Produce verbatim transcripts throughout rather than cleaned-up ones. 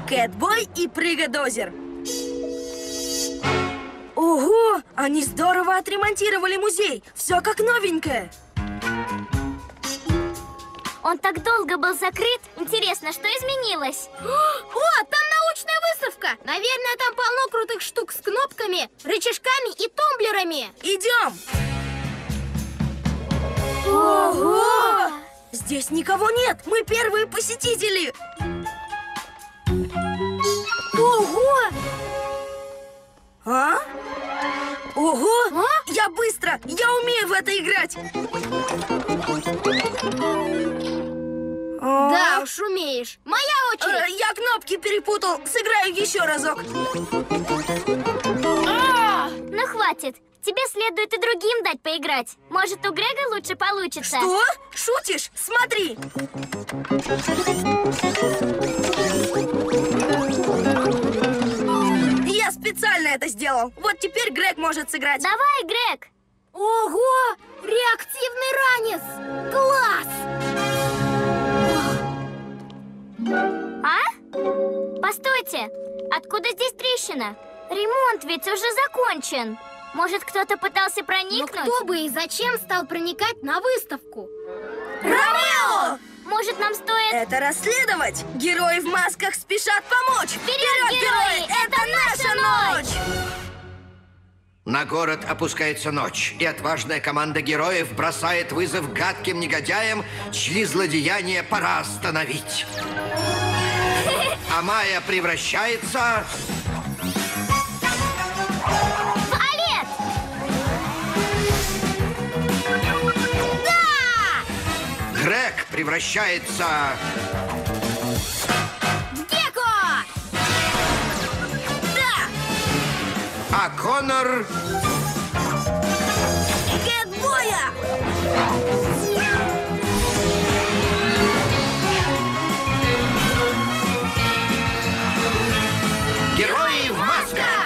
Кэтбой и Прыгодозер. Ого! Они здорово отремонтировали музей! Все как новенькое! Он так долго был закрыт. Интересно, что изменилось? О, там научная выставка! Наверное, там полно крутых штук с кнопками, рычажками и тумблерами. Идем! Ого! Здесь никого нет! Мы первые посетители! Ого! А? Ого! А? Я быстро! Я умею в это играть! А? Да уж, умеешь. Моя Э, очередь. Я кнопки перепутал. Сыграю еще разок. Ну хватит. Тебе следует и другим дать поиграть. Может, у Грега лучше получится. Что? Шутишь? Смотри. Я специально это сделал. Вот теперь Грег может сыграть. Давай, Грег. Ого! Реактивный ранец! Класс! А? Постойте. Откуда здесь трещина? Ремонт ведь уже закончен. Может, кто-то пытался Но проникнуть? кто бы и зачем стал проникать на выставку? Ромео! Может, нам стоит... Это расследовать. Герои в масках спешат помочь. Вперед, герои! Это наша ночь! На город опускается ночь, и отважная команда героев бросает вызов гадким негодяям, чьи злодеяния пора остановить. А Майя превращается... Валет! Грег превращается... Гекко! А Коннор... Кэтбоя! Герои в масках!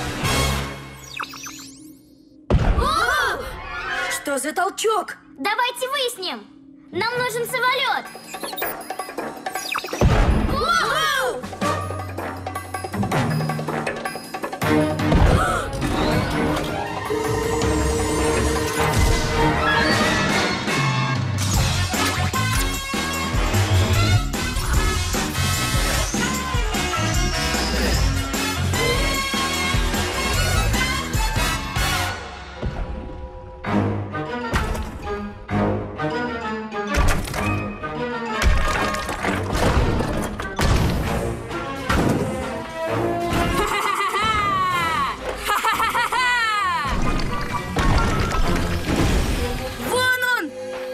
Что за толчок? Давайте выясним. Нам нужен самолет. Воу! Вон он!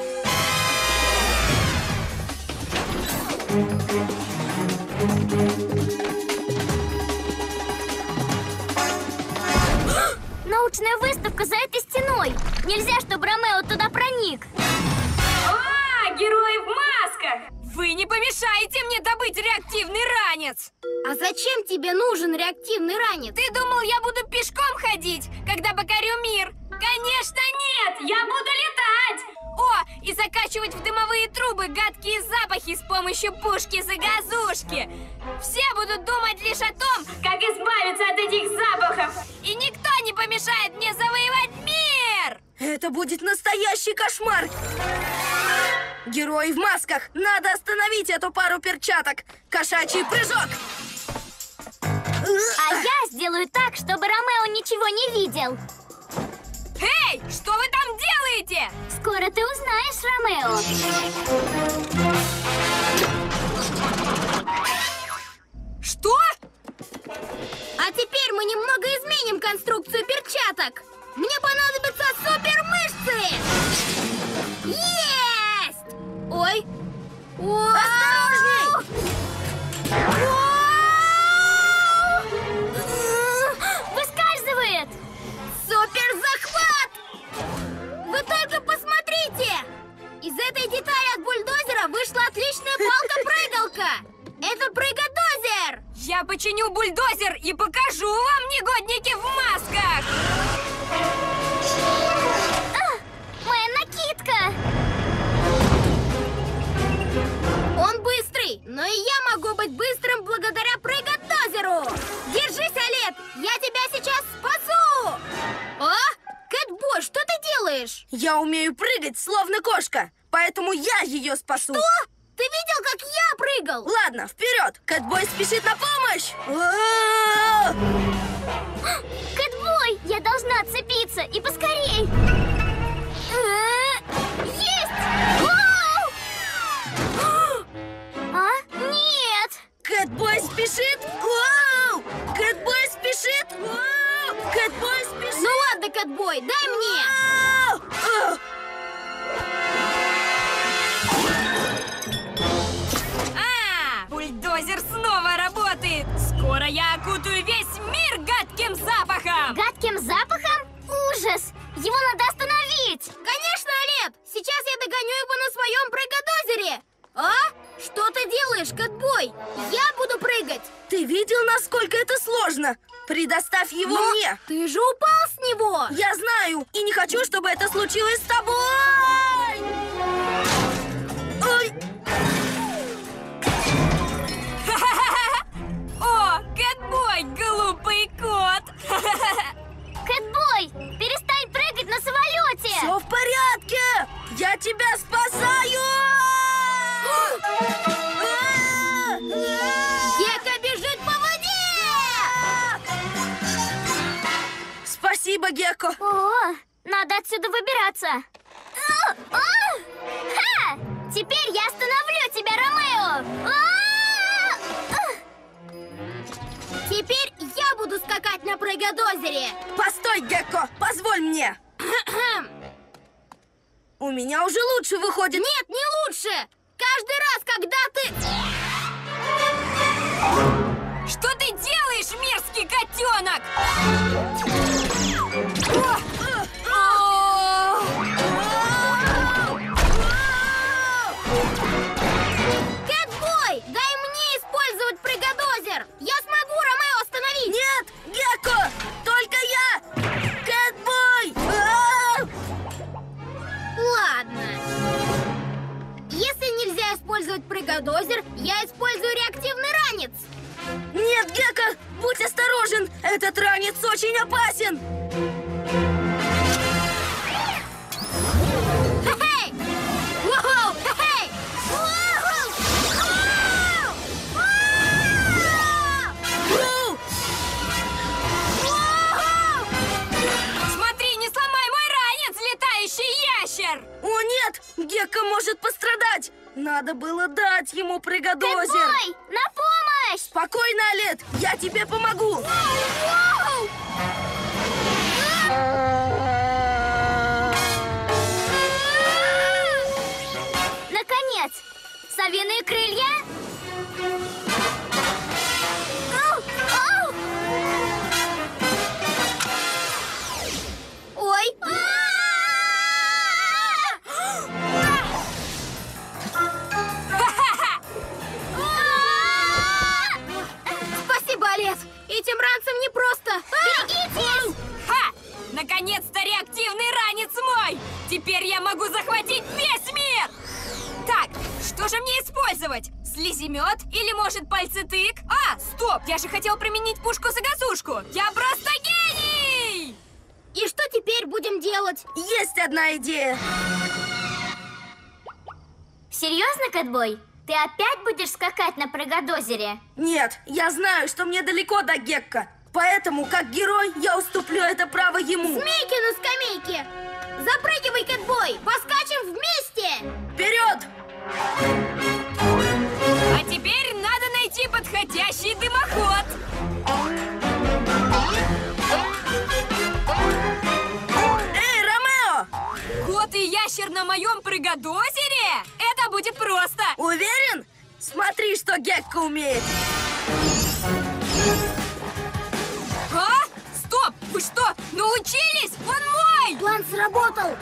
Научная выставка за этой стеной. Нельзя, чтобы Ромео туда проник. А, герои в масках! Вы не помешаете мне добыть реактивный ранец! А зачем тебе нужен реактивный ранец? Ты думал, я буду пешком ходить, когда покорю мир? Конечно нет! Я буду летать! О, и закачивать в дымовые трубы гадкие запахи с помощью пушки-загазушки! Все будут думать лишь о том, как избавиться от этих запахов! И никто не помешает мне завоевать мир! Это будет настоящий кошмар! Герои в масках! Надо остановить эту пару перчаток! Кошачий прыжок! А я сделаю так, чтобы Ромео ничего не видел. Эй, что вы там делаете? Скоро ты узнаешь, Ромео. Что? А теперь мы немного изменим конструкцию перчаток. Мне понадобятся супермышцы! Есть! Ой! Осторожней! Выскальзывает! Супер захват! Вы только посмотрите! Из этой детали от бульдозера вышла отличная палка-прыгалка! Это прыгодозер! Я починю бульдозер и покажу вам, негодники в масках! А, моя накидка! Он быстрый, но и я могу быть быстрым благодаря прыгалке! Я умею прыгать, словно кошка, поэтому я ее спасу. Что? Ты видел, как я прыгал? Ладно, вперед! Кэтбой спешит на помощь! А-а-а! Кэтбой, я должна отцепиться, и поскорей! Есть! А? Нет! Кэтбой спешит! Вау! Кэтбой спешит! Вау! Кэтбой спешит! Ну ладно, Кэтбой, дай мне! Вау! А! А, бульдозер снова работает! Скоро я окутаю весь мир гадким запахом! Гадким запахом? Ужас! Его надо остановить! Конечно, Олет! Сейчас я догоню его на своем прыгодозере! А? Что ты делаешь, Кэтбой? Я буду прыгать! Ты видел, насколько это сложно? Предоставь его Но мне! ты же упал с него! Я знаю, и не хочу, чтобы это случилось с тобой! Ой! О, Кэтбой, глупый кот! Кэтбой, перестань прыгать на самолете! Все в порядке! Я тебя спасаю! Гекка бежит по воде! Спасибо, Гекко! О, надо отсюда выбираться! А, а! Ха! Теперь я остановлю тебя, Ромео! А! А! Теперь я буду скакать на прыгодозере! Постой, Гекко! Позволь мне! У меня уже лучше выходит! Нет, не лучше! Каждый раз, когда ты... Что ты делаешь, мерзкий котенок? Кэтбой, дай мне использовать прыгодозер! Я смогу Ромео остановить! Нет, Гекко! Только я! Кэтбой! А! Ладно. Если нельзя использовать прыгодозер, я использую реактивный ранец. Нет, Гекко! Будь осторожен! Этот ранец очень опасен! Хе-хей! Воу! Хе-хей! Воу! Воу! Воу! Воу! Смотри, не сломай мой ранец, летающий ящер! О, нет! Гекко может пострадать! Надо было дать ему прыгодозер! Кэтбой, на помощь! Спокойно, Олет! Я тебе помогу! Воу! Наконец! Совиные крылья! Ау! Ау! Ой! Спасибо, Олет! Этим ранцем непросто! Берегитесь! Ха! Наконец-то реактивный ранец мой! Теперь я могу захватить весь мир! Так, что же мне использовать? Слиземет или, может, пальцетык? А, стоп! Я же хотел применить пушку-загазушку! Я просто гений! И что теперь будем делать? Есть одна идея! Серьезно, Кэтбой? Ты опять будешь скакать на прыгодозере? Нет, я знаю, что мне далеко до Гекко. Поэтому, как герой, я уступлю это право ему. Змейки на скамейке! Запрыгивай, Кэтбой! Поскачем вместе! Вперед! А теперь надо найти подходящий дымоход. Эй, Ромео! Кот и ящер на моем прыгодозере? Это будет просто! Уверен? Смотри, что Гекко умеет. А? Стоп! Вы что, научились? Он мой! План сработал!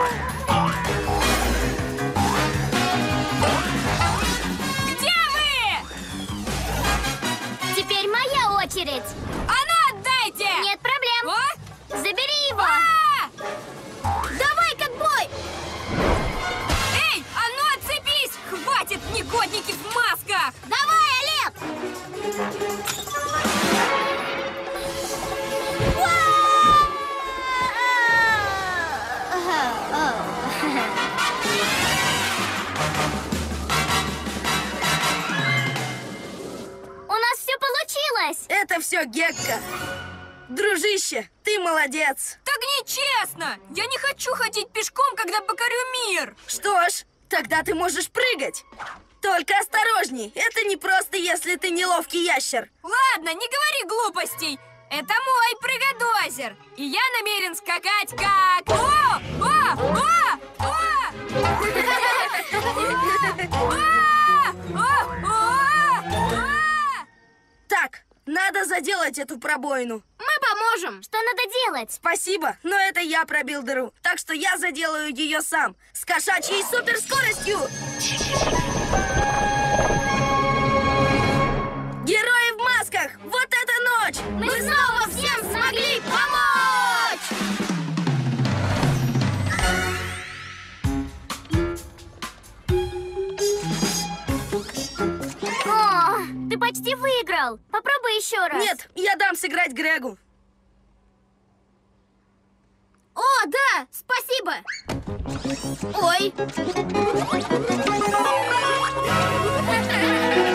Где вы? Теперь моя очередь! А ну отдайте! Нет проблем! А? Забери его! А! Давай, Кэтбой! Эй, а ну отцепись! Хватит, негодники в масках! Давай, Олет! удалась. Это все Гекка. Дружище, ты молодец. Так нечестно! Я не хочу ходить пешком, когда покорю мир! Что ж, тогда ты можешь прыгать. Только осторожней, это не просто, если ты неловкий ящер. Ладно, не говори глупостей! Это мой прыгодозер! И я намерен скакать как... О! О! О! О! Так, надо заделать эту пробоину. Мы поможем. Что надо делать? Спасибо, но это я пробил дыру, так что я заделаю ее сам, с кошачьей суперскоростью. Герои в масках! Вот это ночь! Мы снова всем смогли помочь! О, ты почти выиграл. Попробуй еще раз. Нет, я дам сыграть Грегу. О, да, спасибо. Ой.